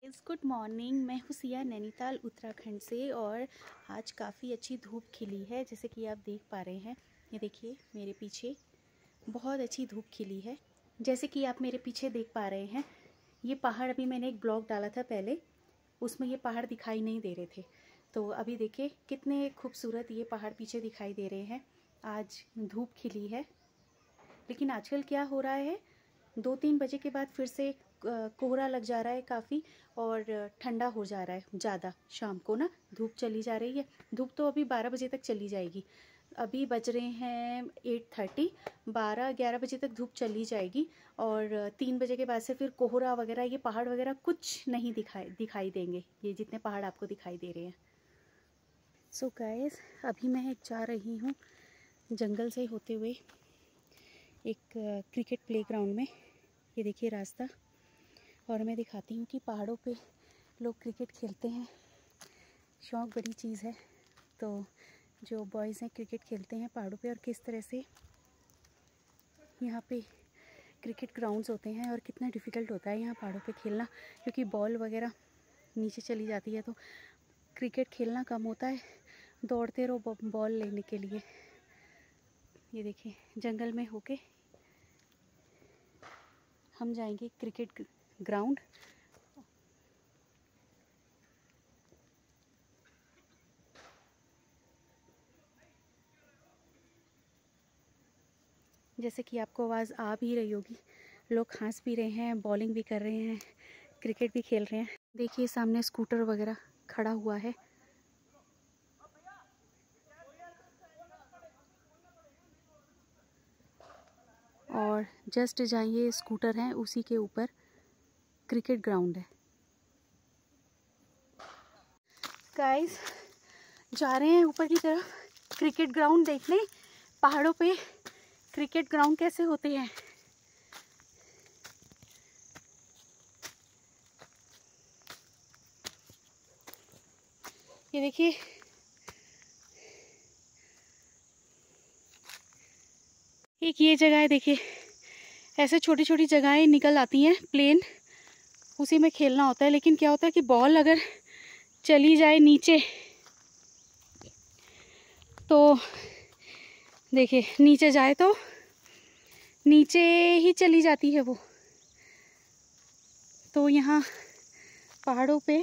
Good morning. मैं हूँ सिया, नैनीताल उत्तराखंड से। और आज काफ़ी अच्छी धूप खिली है, जैसे कि आप देख पा रहे हैं। ये देखिए मेरे पीछे बहुत अच्छी धूप खिली है। जैसे कि आप मेरे पीछे देख पा रहे हैं, ये पहाड़, अभी मैंने एक ब्लॉग डाला था पहले, उसमें ये पहाड़ दिखाई नहीं दे रहे थे। तो अभी देखिए कितने खूबसूरत ये पहाड़ पीछे दिखाई दे रहे हैं। आज धूप खिली है, लेकिन आजकल क्या हो रहा है, 2-3 बजे के बाद फिर से कोहरा लग जा रहा है काफ़ी, और ठंडा हो जा रहा है ज़्यादा। शाम को ना धूप चली जा रही है। धूप तो अभी 12 बजे तक चली जाएगी। अभी बज रहे हैं 8:30, 12-11 बजे तक धूप चली जाएगी। और 3 बजे के बाद से फिर कोहरा वगैरह, ये पहाड़ वगैरह कुछ नहीं दिखाई देंगे, ये जितने पहाड़ आपको दिखाई दे रहे हैं। सो गाइस, अभी मैं जा रही हूँ जंगल से होते हुए एक क्रिकेट प्लेग्राउंड में। ये देखिए रास्ता, और मैं दिखाती हूँ कि पहाड़ों पे लोग क्रिकेट खेलते हैं। शौक़ बड़ी चीज़ है। तो जो बॉयज़ हैं क्रिकेट खेलते हैं पहाड़ों पे, और किस तरह से यहाँ पे क्रिकेट ग्राउंड्स होते हैं, और कितना डिफ़िकल्ट होता है यहाँ पहाड़ों पे खेलना, क्योंकि बॉल वगैरह नीचे चली जाती है। तो क्रिकेट खेलना कम होता है, दौड़ते रहो बॉल लेने के लिए। ये देखिए जंगल में होके हम जाएंगे क्रिकेट ग्राउंड। जैसे कि आपको आवाज़ आ भी रही होगी, लोग हंस भी रहे हैं, बॉलिंग भी कर रहे हैं, क्रिकेट भी खेल रहे हैं। देखिए सामने स्कूटर वगैरह खड़ा हुआ है। और जस्ट जहाँ ये स्कूटर हैं उसी के ऊपर क्रिकेट ग्राउंड है। गाइस, जा रहे हैं ऊपर की तरफ क्रिकेट ग्राउंड देखने। पहाड़ों पे क्रिकेट ग्राउंड कैसे होते हैं। ये देखिए एक ये जगह है, देखिए ऐसे छोटी छोटी जगहें निकल आती हैं प्लेन, उसी में खेलना होता है। लेकिन क्या होता है कि बॉल अगर चली जाए नीचे, तो देखिए नीचे जाए तो नीचे ही चली जाती है वो। तो यहाँ पहाड़ों पे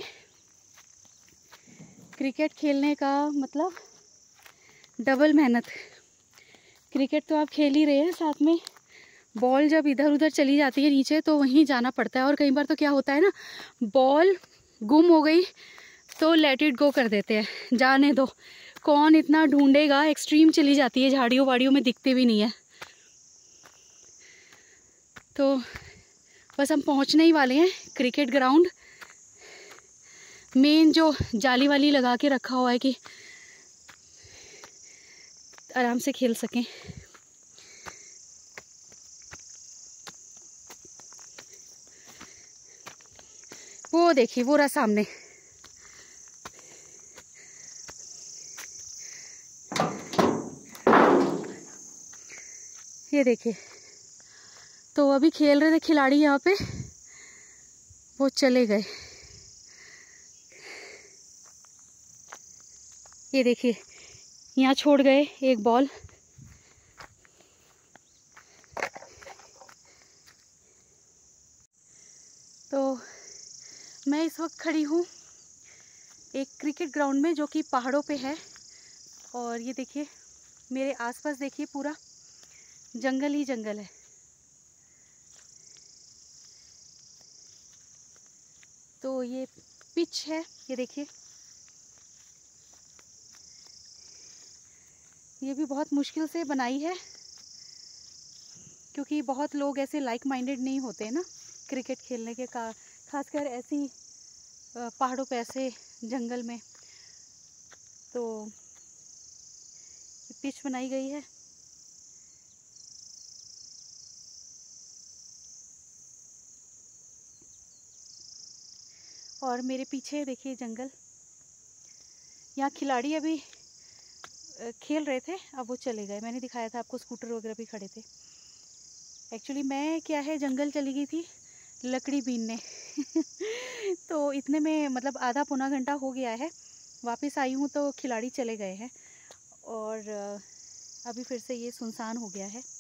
क्रिकेट खेलने का मतलब डबल मेहनत। क्रिकेट तो आप खेल ही रहे हैं, साथ में बॉल जब इधर उधर चली जाती है नीचे, तो वहीं जाना पड़ता है। और कई बार तो क्या होता है ना, बॉल गुम हो गई तो लेट इट गो कर देते हैं, जाने दो, कौन इतना ढूंढेगा। एक्सट्रीम चली जाती है, झाड़ियों वाड़ियों में दिखते भी नहीं है। तो बस हम पहुंचने ही वाले हैं क्रिकेट ग्राउंड। मेन जो जाली वाली लगा के रखा हुआ है कि आराम से खेल सकें। वो देखिए वो रहा सामने। ये देखिए, तो अभी खेल रहे थे खिलाड़ी यहाँ पे, वो चले गए। ये देखिए यहाँ छोड़ गए एक बॉल। तो मैं इस वक्त खड़ी हूँ एक क्रिकेट ग्राउंड में, जो कि पहाड़ों पे है। और ये देखिए मेरे आसपास देखिए पूरा जंगल ही जंगल है। तो ये पिच है, ये देखिए, ये भी बहुत मुश्किल से बनाई है, क्योंकि बहुत लोग ऐसे लाइक माइंडेड नहीं होते हैं ना क्रिकेट खेलने के का, खासकर ऐसी पहाड़ों पे, ऐसे जंगल में। तो पिच बनाई गई है। और मेरे पीछे देखिए जंगल। यहाँ खिलाड़ी अभी खेल रहे थे, अब वो चले गए। मैंने दिखाया था आपको, स्कूटर वगैरह भी खड़े थे। एक्चुअली मैं क्या है, जंगल चली गई थी लकड़ी बीनने। तो इतने में मतलब आधा पौना घंटा हो गया है, वापस आई हूँ तो खिलाड़ी चले गए हैं और अभी फिर से ये सुनसान हो गया है।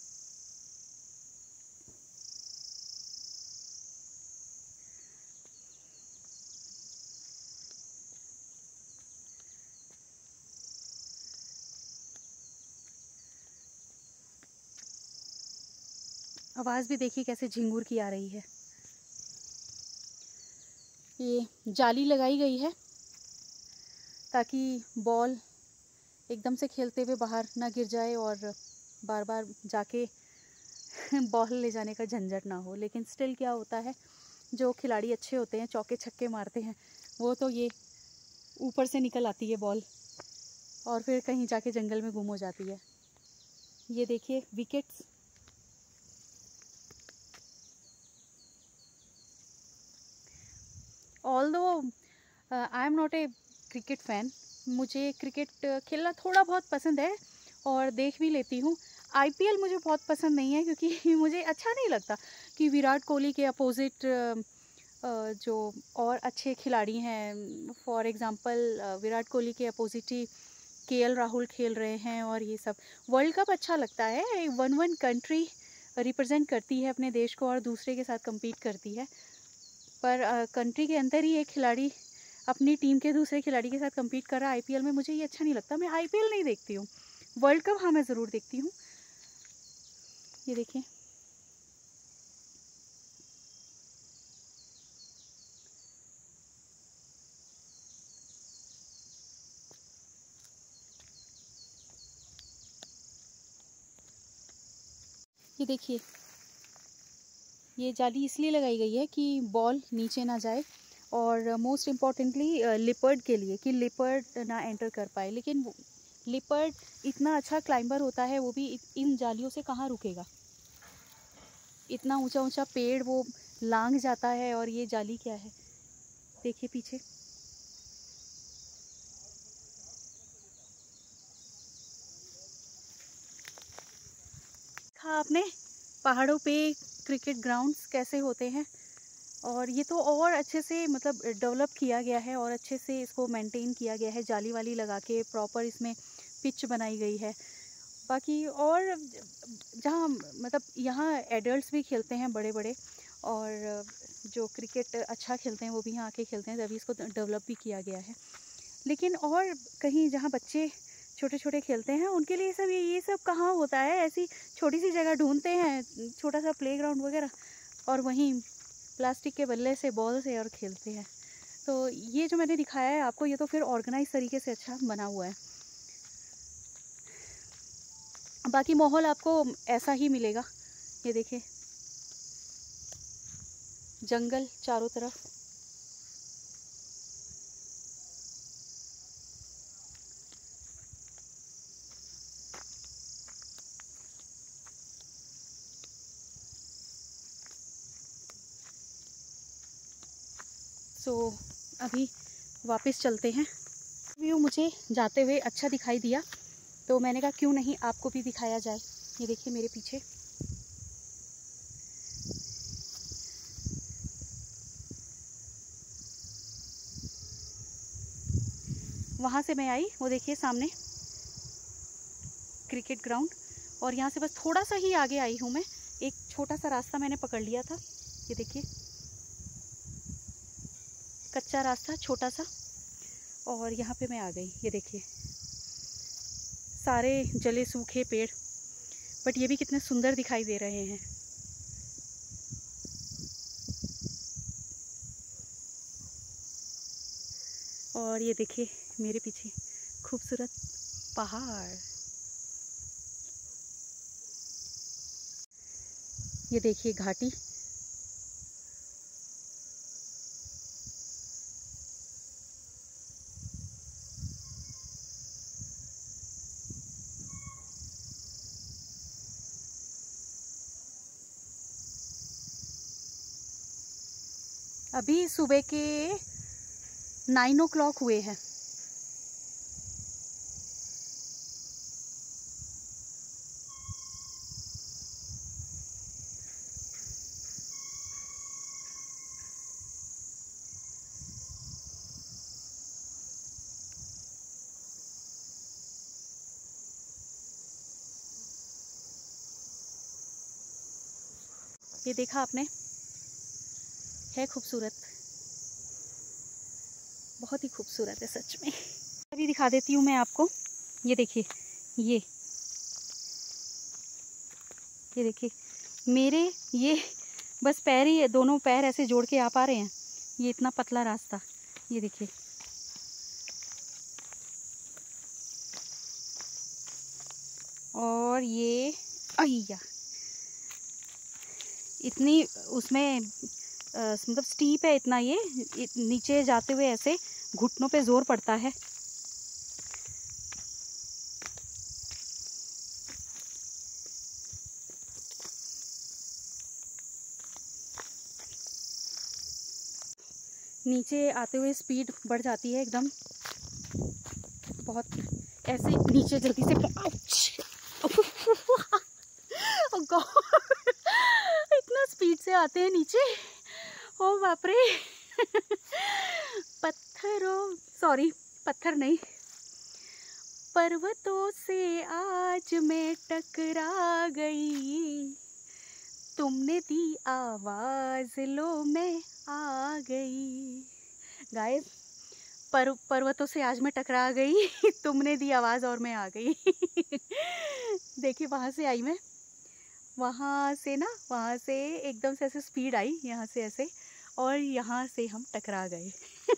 आवाज़ भी देखिए कैसे झिंगुर की आ रही है। ये जाली लगाई गई है ताकि बॉल एकदम से खेलते हुए बाहर ना गिर जाए और बार बार जाके बॉल ले जाने का झंझट ना हो। लेकिन स्टिल क्या होता है, जो खिलाड़ी अच्छे होते हैं, चौके छक्के मारते हैं, वो तो ये ऊपर से निकल आती है बॉल और फिर कहीं जाके जंगल में गुम हो जाती है। ये देखिए wickets. Although I am not a cricket fan, मुझे क्रिकेट खेलना थोड़ा बहुत पसंद है और देख भी लेती हूँ। आईपीएल मुझे बहुत पसंद नहीं है क्योंकि मुझे अच्छा नहीं लगता कि विराट कोहली के अपोजिट जो और अच्छे खिलाड़ी हैं, फॉर एग्ज़ाम्पल विराट कोहली के अपोजिट ही केएल राहुल खेल रहे हैं और ये सब। वर्ल्ड कप अच्छा लगता है, वन कंट्री रिप्रेजेंट करती है अपने देश को और दूसरे के साथ कम्पीट करती है, पर कंट्री के अंदर ही एक खिलाड़ी अपनी टीम के दूसरे खिलाड़ी के साथ कम्पीट कर रहा है आईपीएल में, मुझे ये अच्छा नहीं लगता। मैं आईपीएल नहीं देखती हूँ, वर्ल्ड कप हाँ मैं ज़रूर देखती हूँ। ये देखिए ये देखिए, ये जाली इसलिए लगाई गई है कि बॉल नीचे ना जाए और मोस्ट इम्पॉर्टेंटली लिपर्ड के लिए, कि लिपर्ड ना एंटर कर पाए। लेकिन लिपर्ड इतना अच्छा क्लाइंबर होता है, वो भी इन जालियों से कहाँ रुकेगा। इतना ऊंचा ऊंचा पेड़ वो लांग जाता है और ये जाली क्या है, देखिए पीछे। हाँ, आपने पहाड़ों पे क्रिकेट ग्राउंड्स कैसे होते हैं, और ये तो और अच्छे से मतलब डेवलप किया गया है और अच्छे से इसको मेंटेन किया गया है, जाली वाली लगा के प्रॉपर इसमें पिच बनाई गई है। बाकी और जहाँ मतलब यहाँ एडल्ट्स भी खेलते हैं बड़े बड़े, और जो क्रिकेट अच्छा खेलते हैं वो भी यहाँ आके खेलते हैं, तभी इसको डेवलप भी किया गया है। लेकिन और कहीं जहाँ बच्चे छोटे छोटे खेलते हैं उनके लिए सब ये सब कहाँ होता है, ऐसी छोटी सी जगह ढूंढते हैं, छोटा सा प्लेग्राउंड वगैरह, और वहीं प्लास्टिक के बल्ले से बॉल से और खेलते हैं। तो ये जो मैंने दिखाया है आपको, ये तो फिर ऑर्गेनाइज तरीके से अच्छा बना हुआ है। बाकी माहौल आपको ऐसा ही मिलेगा। ये देखिए जंगल चारों तरफ। सो अभी वापस चलते हैं। व्यू मुझे जाते हुए अच्छा दिखाई दिया तो मैंने कहा क्यों नहीं आपको भी दिखाया जाए। ये देखिए मेरे पीछे वहाँ से मैं आई, वो देखिए सामने क्रिकेट ग्राउंड, और यहाँ से बस थोड़ा सा ही आगे आई हूँ मैं, एक छोटा सा रास्ता मैंने पकड़ लिया था। ये देखिए कच्चा रास्ता छोटा सा, और यहाँ पे मैं आ गई। ये देखिए सारे जले सूखे पेड़, बट ये भी कितने सुंदर दिखाई दे रहे हैं। और ये देखिए मेरे पीछे खूबसूरत पहाड़। ये देखिए घाटी। अभी सुबह के 9 o'clock हुए हैं। ये देखा आपने, है खूबसूरत, बहुत ही खूबसूरत है सच में। अभी दिखा देती हूँ मैं आपको, ये देखिए, ये देखिए मेरे, ये बस पैर ही, दोनों पैर ऐसे जोड़ के आ पा रहे हैं, ये इतना पतला रास्ता, ये देखिए। और ये अय्या, इतनी उसमें मतलब स्टीप है इतना, ये नीचे जाते हुए ऐसे घुटनों पे जोर पड़ता है। नीचे आते हुए स्पीड बढ़ जाती है एकदम, बहुत ऐसे नीचे जल्दी से इतना स्पीड से आते हैं नीचे, ओ बाप रे। पत्थर नहीं, पर्वतों से आज मैं टकरा गई, तुमने दी आवाज, लो मैं आ गई। गाइस, पर्वतों से आज मैं टकरा गई, तुमने दी आवाज़ और मैं आ गई। देखिए वहाँ से आई मैं, वहाँ से एकदम से ऐसे स्पीड आई यहाँ से ऐसे, और यहाँ से हम टकरा गए।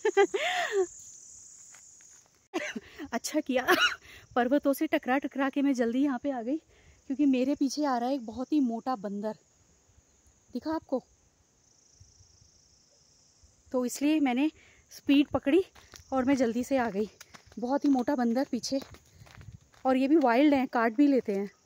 अच्छा किया पर्वतों से टकरा के मैं जल्दी यहाँ पे आ गई, क्योंकि मेरे पीछे आ रहा है एक बहुत ही मोटा बंदर, दिखा आपको, तो इसलिए मैंने स्पीड पकड़ी और मैं जल्दी से आ गई। बहुत ही मोटा बंदर पीछे, और ये भी वाइल्ड है, काट भी लेते हैं।